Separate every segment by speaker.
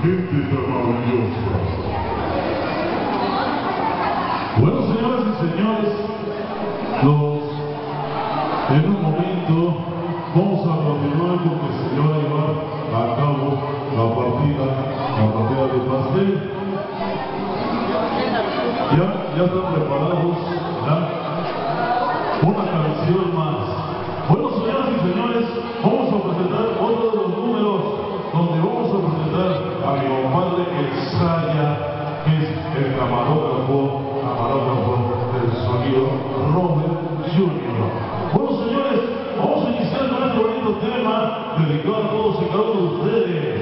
Speaker 1: gente tan maravillosa. Bueno, señoras y señores, en un momento vamos a continuar porque se va a llevar a cabo la partida de pastel. Ya están preparados, ¿verdad? Una canción más. Bueno, señoras y señores, vamos a presentar otro de los números donde vamos a presentar a mi compadre el Saya, que es el camarógrafo del sonido Robert Jr. Bueno, señores, vamos a iniciar con este bonito tema dedicado a todos y cada uno de ustedes.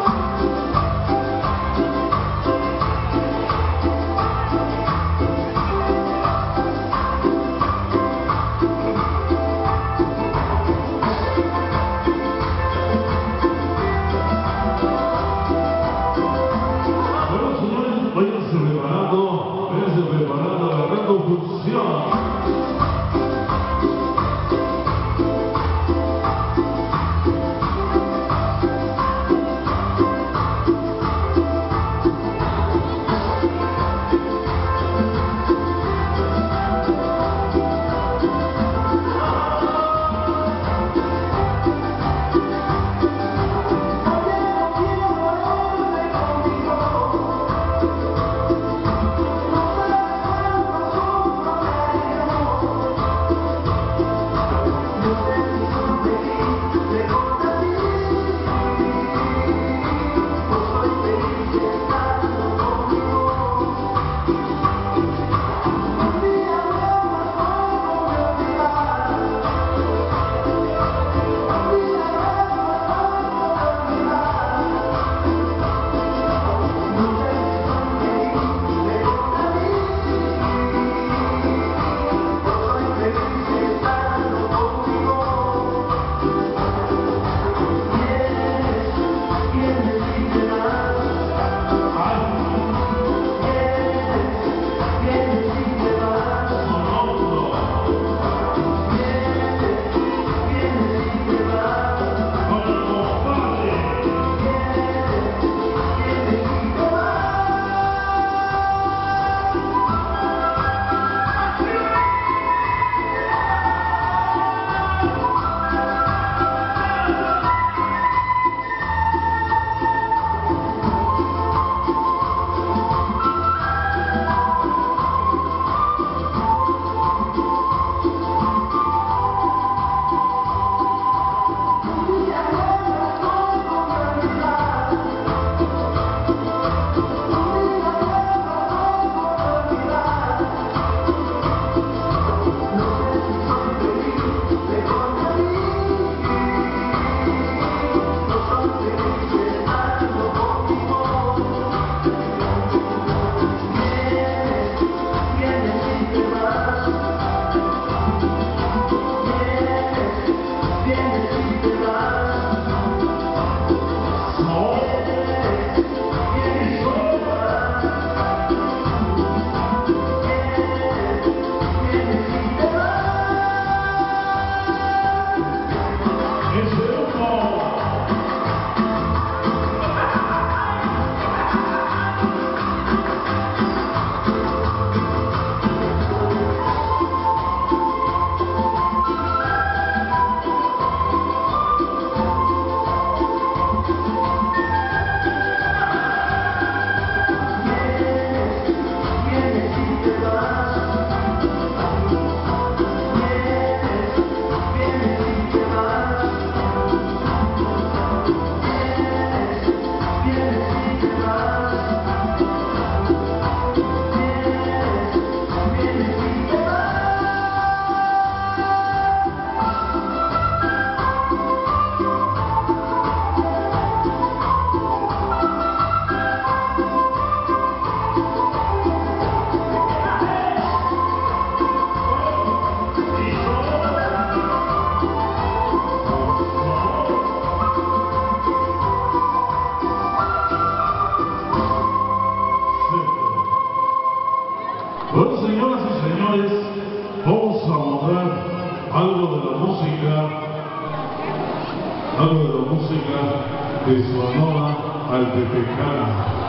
Speaker 1: Váyanse preparando, agarrando función. Bueno, señoras y señores, vamos a mostrar algo de la música que sonaba al de Tecana.